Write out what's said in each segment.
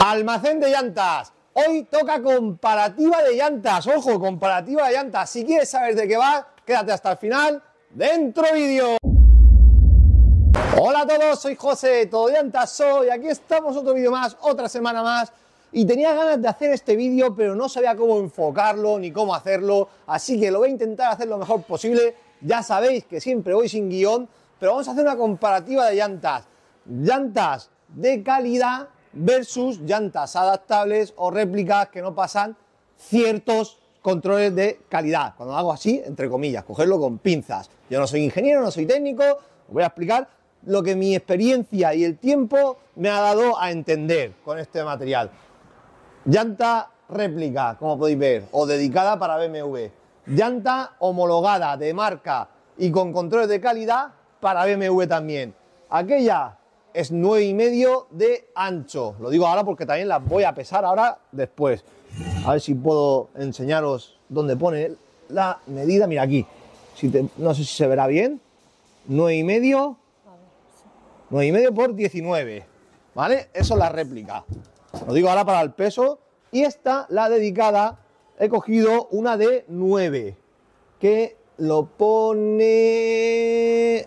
Almacén de llantas. Hoy toca comparativa de llantas. Ojo, comparativa de llantas. Si quieres saber de qué va, quédate hasta el final. ¡Dentro vídeo! Hola a todos, soy José, Todo Llantas soy. Aquí estamos, otro vídeo más, otra semana más. Y tenía ganas de hacer este vídeo, pero no sabía cómo enfocarlo ni cómo hacerlo. Así que lo voy a intentar hacer lo mejor posible. Ya sabéis que siempre voy sin guión, pero vamos a hacer una comparativa de llantas. Llantas de calidad versus llantas adaptables o réplicas que no pasan ciertos controles de calidad. Cuando hago así, entre comillas, cogerlo con pinzas. Yo no soy ingeniero, no soy técnico, os voy a explicar lo que mi experiencia y el tiempo me ha dado a entender con este material. Llanta réplica, como podéis ver, o dedicada para BMW. Llanta homologada de marca y con controles de calidad para BMW también. Aquella es 9,5 de ancho. Lo digo ahora porque también las voy a pesar ahora después. A ver si puedo enseñaros dónde pone la medida. Mira aquí. No sé si se verá bien. 9,5. 9,5 por 19. ¿Vale? Eso es la réplica. Lo digo ahora para el peso. Y esta, la dedicada, he cogido una de 9. Que lo pone...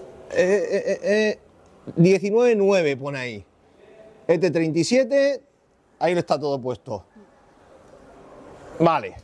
19,9 pone ahí. Este 37, ahí lo está todo puesto. Vale.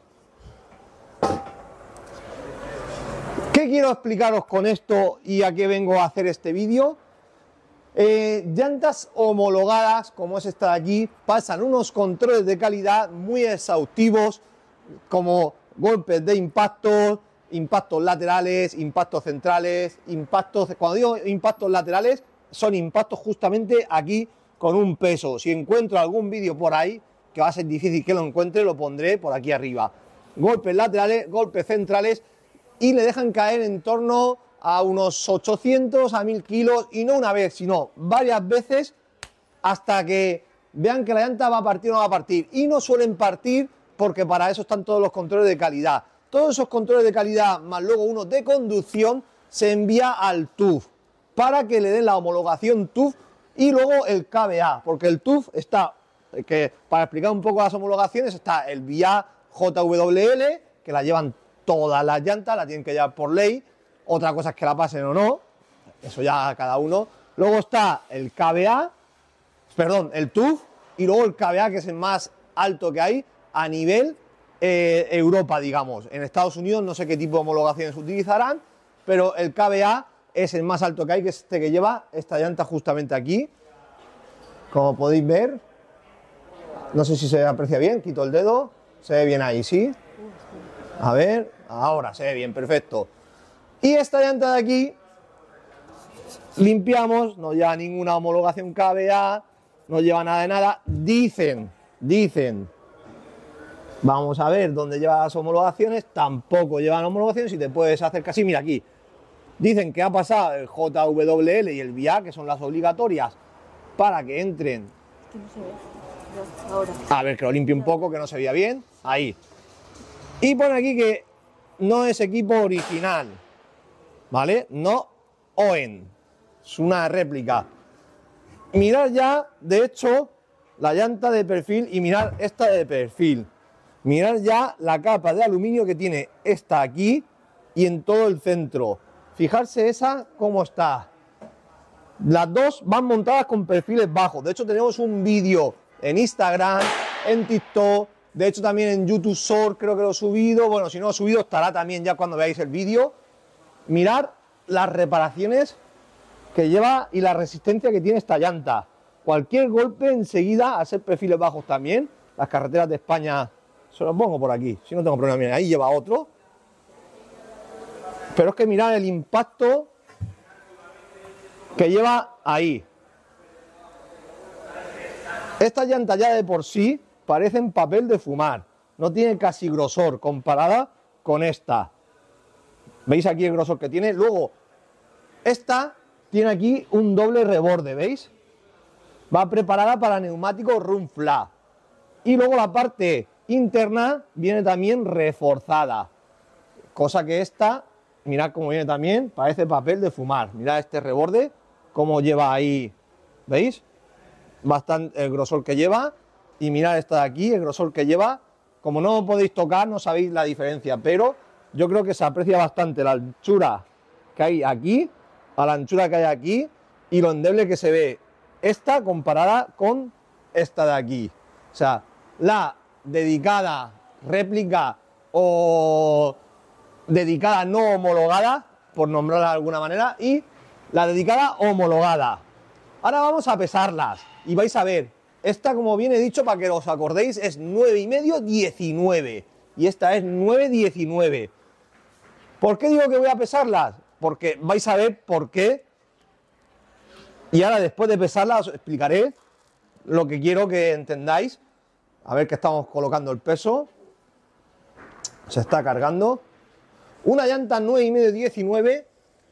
¿Qué quiero explicaros con esto y a qué vengo a hacer este vídeo? Llantas homologadas, como es esta de aquí, pasan unos controles de calidad muy exhaustivos, como golpes de impacto, impactos laterales, impactos centrales, impactos... Cuando digo impactos laterales, son impactos justamente aquí con un peso. Si encuentro algún vídeo por ahí, que va a ser difícil que lo encuentre, lo pondré por aquí arriba. Golpes laterales, golpes centrales, y le dejan caer en torno a unos 800 a 1000 kilos, y no una vez, sino varias veces, hasta que vean que la llanta va a partir o no va a partir. Y no suelen partir porque para eso están todos los controles de calidad. Todos esos controles de calidad, más luego uno de conducción, se envía al TÜV para que le den la homologación TÜV y luego el KBA, porque el TÜV está, que para explicar un poco las homologaciones, está el VIA JWL, que la llevan todas las llantas, la tienen que llevar por ley. Otra cosa es que la pasen o no, eso ya cada uno. Luego está el KBA, perdón, el TÜV, y luego el KBA, que es el más alto que hay a nivel Europa, digamos. En Estados Unidos no sé qué tipo de homologaciones utilizarán, pero el KBA es el más alto que hay, que es este que lleva esta llanta justamente aquí. Como podéis ver, no sé si se aprecia bien, quito el dedo, se ve bien ahí, ¿sí? A ver, ahora se ve bien, perfecto. Y esta llanta de aquí, limpiamos, no lleva ninguna homologación KBA, no lleva nada de nada. Dicen, vamos a ver dónde lleva las homologaciones, tampoco llevan homologaciones y te puedes acercar así, mira aquí. Dicen que ha pasado el JWL y el VIA, que son las obligatorias, para que entren. A ver, que lo limpie un poco, que no se veía bien. Ahí. Y pone aquí que no es equipo original, ¿vale? No OEN, es una réplica. Mirad ya, de hecho, la llanta de perfil y mirad esta de perfil. Mirad ya la capa de aluminio que tiene esta aquí y en todo el centro. Fijarse esa cómo está. Las dos van montadas con perfiles bajos. De hecho tenemos un vídeo en Instagram, en TikTok, de hecho también en YouTube Short creo que lo he subido. Bueno, si no lo he subido estará también ya cuando veáis el vídeo. Mirad las reparaciones que lleva y la resistencia que tiene esta llanta. Cualquier golpe enseguida, al ser perfiles bajos también, las carreteras de España, se los pongo por aquí, si no tengo problema. Miren, ahí lleva otro. Pero es que mirad el impacto que lleva ahí. Estas llantas ya de por sí parecen papel de fumar. No tiene casi grosor comparada con esta. ¿Veis aquí el grosor que tiene? Luego, esta tiene aquí un doble reborde, ¿veis? Va preparada para neumático run flat. Y luego la parte interna viene también reforzada. Cosa que esta, mirad cómo viene también, parece papel de fumar. Mirad este reborde, cómo lleva ahí, ¿veis? bastante el grosor que lleva. Y mirad esta de aquí, el grosor que lleva. Como no lo podéis tocar, no sabéis la diferencia, pero yo creo que se aprecia bastante la anchura que hay aquí a la anchura que hay aquí y lo endeble que se ve esta comparada con esta de aquí. O sea, la dedicada, réplica o dedicada no homologada, por nombrarla de alguna manera, y la dedicada homologada. Ahora vamos a pesarlas y vais a ver. Esta, como bien he dicho, para que os acordéis, es 9,5, 19. Y esta es 9,19. ¿Por qué digo que voy a pesarlas? Porque vais a ver por qué. Y ahora, después de pesarlas, os explicaré lo que quiero que entendáis. A ver que estamos colocando el peso. Se está cargando. Una llanta 9,5, 19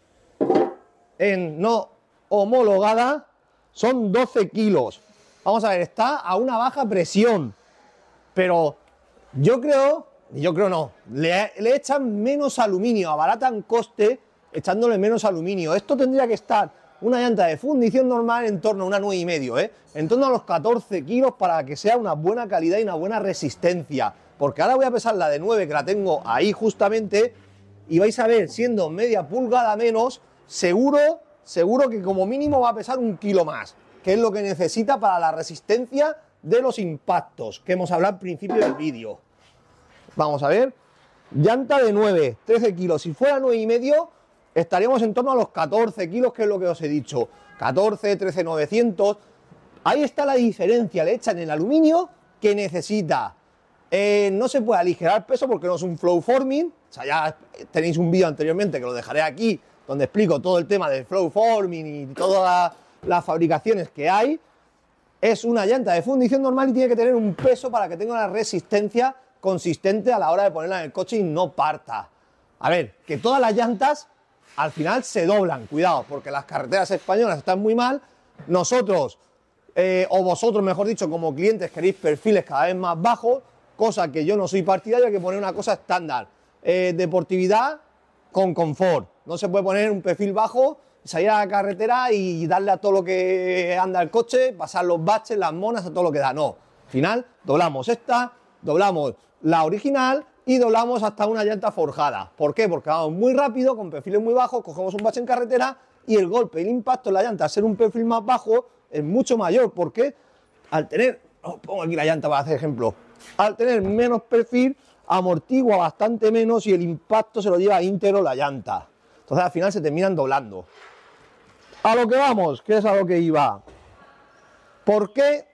en no homologada son 12 kilos. Vamos a ver, está a una baja presión, pero yo creo no, le echan menos aluminio, abaratan coste echándole menos aluminio. Esto tendría que estar una llanta de fundición normal en torno a una 9,5, en torno a los 14 kilos para que sea una buena calidad y una buena resistencia. Porque ahora voy a pesar la de 9, que la tengo ahí justamente, y vais a ver, siendo media pulgada menos, seguro que como mínimo va a pesar 1 kilo más, que es lo que necesita para la resistencia de los impactos, que hemos hablado al principio del vídeo. Vamos a ver, llanta de 9, 13 kilos, si fuera 9,5 estaríamos en torno a los 14 kilos, que es lo que os he dicho, 14, 13,900, ahí está la diferencia, le echan el aluminio que necesita. No se puede aligerar el peso porque no es un flow forming, o sea, ya tenéis un vídeo anteriormente que lo dejaré aquí, donde explico todo el tema del flow forming y todas las fabricaciones que hay. Es una llanta de fundición normal y tiene que tener un peso para que tenga una resistencia consistente a la hora de ponerla en el coche y no parta. A ver, que todas las llantas al final se doblan, cuidado, porque las carreteras españolas están muy mal. Nosotros, o vosotros mejor dicho, como clientes queréis perfiles cada vez más bajos, cosa que yo no soy partidario, hay que poner una cosa estándar. Deportividad con confort. No se puede poner un perfil bajo, salir a la carretera y darle a todo lo que anda el coche, pasar los baches, las monas, a todo lo que da. No, al final doblamos esta, doblamos la original y doblamos hasta una llanta forjada. ¿Por qué? Porque vamos muy rápido, con perfiles muy bajos, cogemos un bache en carretera y el golpe y el impacto en la llanta, al ser un perfil más bajo, es mucho mayor. Porque al tener, pongo aquí la llanta para hacer ejemplo, al tener menos perfil, amortigua bastante menos y el impacto se lo lleva íntegro la llanta. Entonces al final se terminan doblando. A lo que vamos, que es a lo que iba. ¿Por qué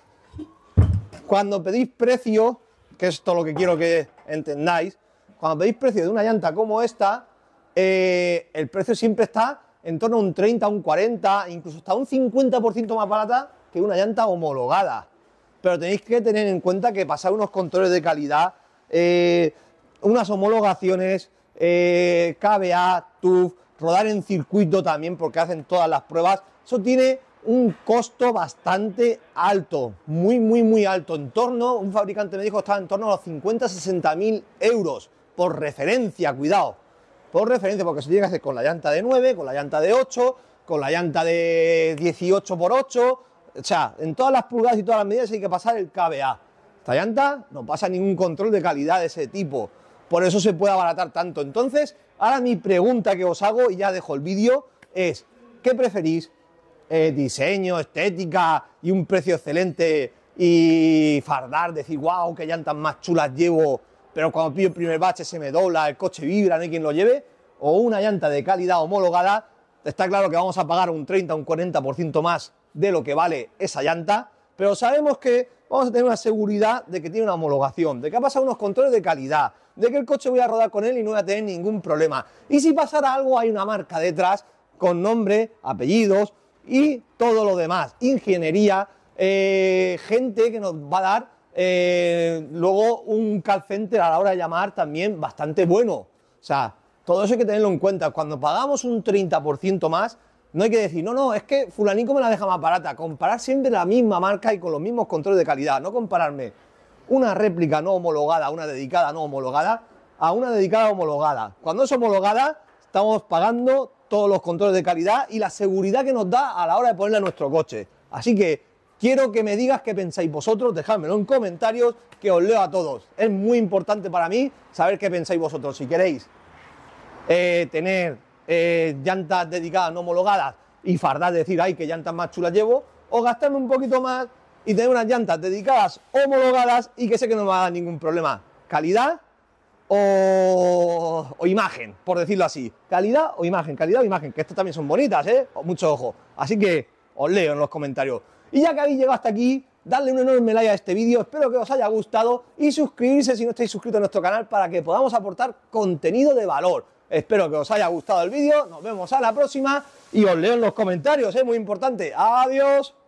cuando pedís precio, que es todo lo que quiero que entendáis, cuando pedís precio de una llanta como esta, el precio siempre está en torno a un 30, un 40, incluso hasta un 50% más barata que una llanta homologada? Pero tenéis que tener en cuenta que pasar unos controles de calidad, unas homologaciones, KBA, TÜV, rodar en circuito también porque hacen todas las pruebas, eso tiene un costo bastante alto, muy alto, en torno, un fabricante me dijo que estaba en torno a los 50-60.000 euros, por referencia, cuidado, por referencia, porque se tiene que hacer con la llanta de 9, con la llanta de 8, con la llanta de 18x8, o sea, en todas las pulgadas y todas las medidas hay que pasar el KBA. Esta llanta no pasa ningún control de calidad de ese tipo, por eso se puede abaratar tanto. Entonces, ahora mi pregunta que os hago, y ya dejo el vídeo, es, ¿qué preferís? Diseño, estética y un precio excelente y fardar, decir, wow, qué llantas más chulas llevo, pero cuando pillo el primer bache se me dobla, el coche vibra, no hay quien lo lleve, o una llanta de calidad homologada, está claro que vamos a pagar un 30 o un 40% más de lo que vale esa llanta, pero sabemos que vamos a tener una seguridad de que tiene una homologación, de que ha pasado unos controles de calidad, de que el coche voy a rodar con él y no voy a tener ningún problema. Y si pasara algo, hay una marca detrás con nombre, apellidos y todo lo demás, ingeniería, gente que nos va a dar luego un call center a la hora de llamar también bastante bueno. O sea, todo eso hay que tenerlo en cuenta. Cuando pagamos un 30% más, no hay que decir, no, es que fulanico me la deja más barata. Comparar siempre la misma marca y con los mismos controles de calidad, no compararme una réplica no homologada, una dedicada no homologada, a una dedicada homologada. Cuando es homologada, estamos pagando todos los controles de calidad y la seguridad que nos da a la hora de ponerla en nuestro coche. Así que quiero que me digas qué pensáis vosotros, dejádmelo en comentarios, que os leo a todos. Es muy importante para mí saber qué pensáis vosotros. Si queréis tener llantas dedicadas no homologadas y fardar, decir, ay, qué llantas más chulas llevo, o gastarme un poquito más y tener unas llantas dedicadas homologadas y que sé que no me va a dar ningún problema. Calidad o imagen, por decirlo así. Calidad o imagen, que estas también son bonitas, mucho ojo. Así que os leo en los comentarios. Y ya que habéis llegado hasta aquí, dadle un enorme like a este vídeo, espero que os haya gustado y suscribirse si no estáis suscritos a nuestro canal para que podamos aportar contenido de valor. Espero que os haya gustado el vídeo, nos vemos a la próxima y os leo en los comentarios, muy importante. Adiós.